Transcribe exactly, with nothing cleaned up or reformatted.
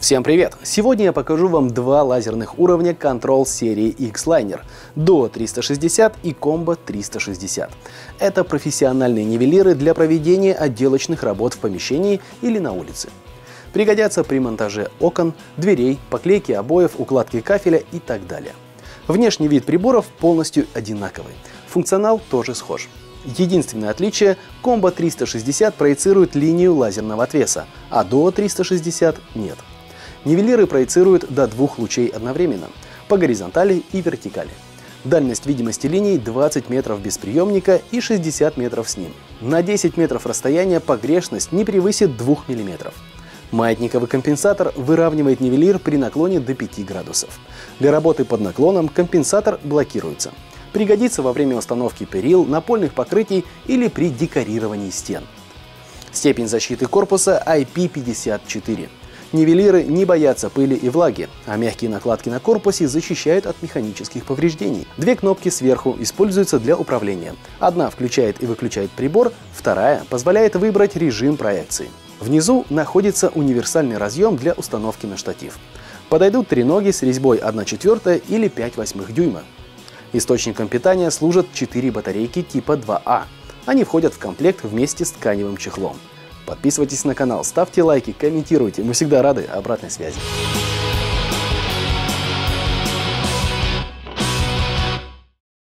Всем привет! Сегодня я покажу вам два лазерных уровня Control серии X-Liner Duo триста шестьдесят и Combo триста шестьдесят. Это профессиональные нивелиры для проведения отделочных работ в помещении или на улице. Пригодятся при монтаже окон, дверей, поклейке обоев, укладке кафеля и так далее. Внешний вид приборов полностью одинаковый, функционал тоже схож. Единственное отличие – Combo триста шестьдесят проецирует линию лазерного отвеса, а Duo триста шестьдесят нет. Нивелиры проецируют до двух лучей одновременно, по горизонтали и вертикали. Дальность видимости линий двадцать метров без приемника и шестьдесят метров с ним. На десять метров расстояния погрешность не превысит двух миллиметров. Маятниковый компенсатор выравнивает нивелир при наклоне до пяти градусов. Для работы под наклоном компенсатор блокируется. Пригодится во время установки перил, напольных покрытий или при декорировании стен. Степень защиты корпуса ай пи пятьдесят четыре. Нивелиры не боятся пыли и влаги, а мягкие накладки на корпусе защищают от механических повреждений. Две кнопки сверху используются для управления. Одна включает и выключает прибор, вторая позволяет выбрать режим проекции. Внизу находится универсальный разъем для установки на штатив. Подойдут треноги с резьбой одна четвертая или пять восьмых дюйма. Источником питания служат четыре батарейки типа два А. Они входят в комплект вместе с тканевым чехлом. Подписывайтесь на канал, ставьте лайки, комментируйте. Мы всегда рады обратной связи.